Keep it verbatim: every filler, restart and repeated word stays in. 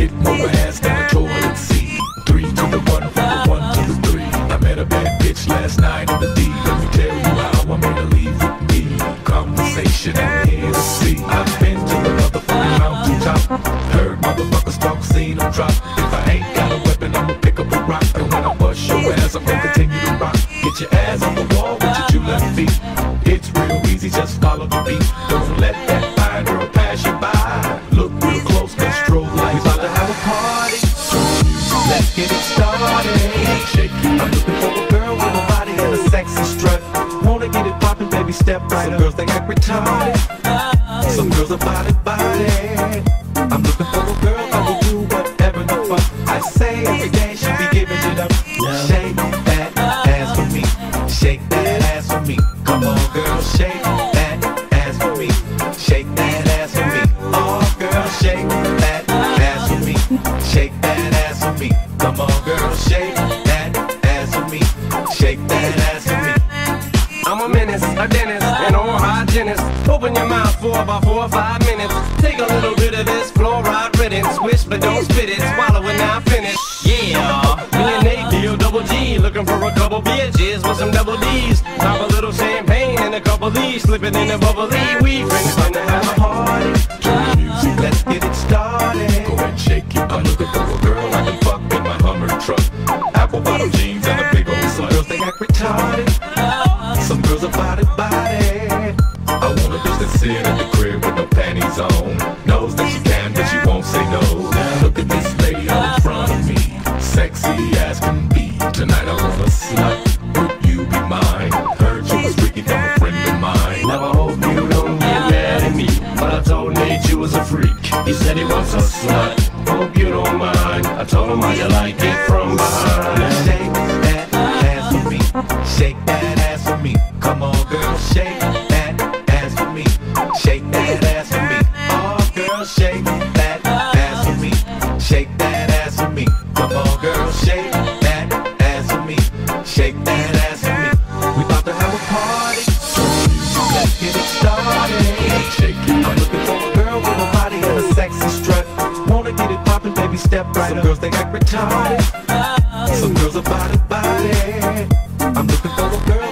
get more ass than a toilet seat. Three to the one, from the one to the three. I met a bad bitch last night in the D. Let me tell you how I made her leave with me. Conversation and here to see. I've been to the motherfucking mountaintop. Heard motherfuckers talk, seen them drop. If I ain't got a weapon, I'ma pick up a rock. And when I bust your ass, I'm gonna continue to rock. Get your ass on the wall with your two left feet. It's real easy, just follow the beat. Don't let that fine girl pass you by. Look real close, cause strobe lights. We about to have a party. Let's get it started. Shake it. I'm looking for a girl with a body and a sexy strut. Wanna get it poppin', baby, step right. Some girls, they act retarded. Some girls are body, body. I'm looking for a girl that will do whatever the fuck I say. Every day she be giving it up. Shake that ass for me. Shake that ass for me. Come on, girl, shake that ass for me. Shake that ass for me. Oh, girl, shake that ass for me. Shake that ass for me. Come on, girl, shake that ass for me. Shake that ass for me. I'm a menace, a dentist, an oral hygienist. Open your mouth for about four or five minutes. Take a little bit of this fluoride riddance. Swish, but don't spit it. Swallow it, now finish. Yeah, me and Nate deal double G. Looking for a couple bitches with some double D's. Pop a little champagne and a couple D's. Slipping in the bubbly. We friends Time to have a party. Turn the music, Let's get it started. go and shake it. I'm looking for a girl I can fuck in my Hummer truck. Apple bottom jeans and a big old Some slut. girls, they act retarded. Some girls are body, body. I want a bitch that sit at the crib with no panties on. Knows that she can, but she won't say no. Look at this lady in front of me, sexy as can be. Tonight I want a slut. Would you be mine? Heard you was freaky from a friend of mine. Now I hope you don't get mad at me, but I told Nate you was a freak. He said he wants a slut. Hope you don't mind. I told him how you like it from behind. Shake that ass for me. Shake that ass for me. Come on, girl, shake that ass for me. Shake that ass for me. Oh, girl, shake that ass for me. Shake that ass for me. Come on, girl, shake that ass for me. Shake that ass for me. We about to have a party. Let's get it started. Shake it. I'm looking for a girl with a body and a sexy strut. Wanna get it poppin', baby, step right up. Some girls, they act retarded. Some girls are body, body. I'm looking for a girl